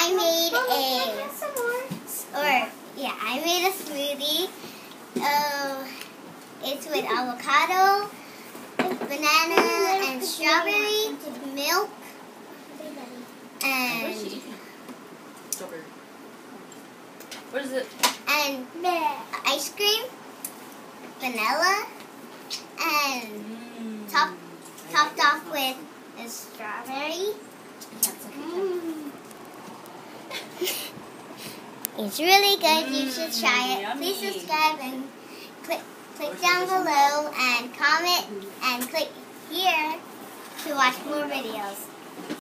I made a smoothie. It's with avocado, banana, and strawberry, milk, and what is it? And ice cream, vanilla, and topped off with a strawberry. It's really good. You should try it. Yummy. Please subscribe and click down below and comment and click here to watch more videos.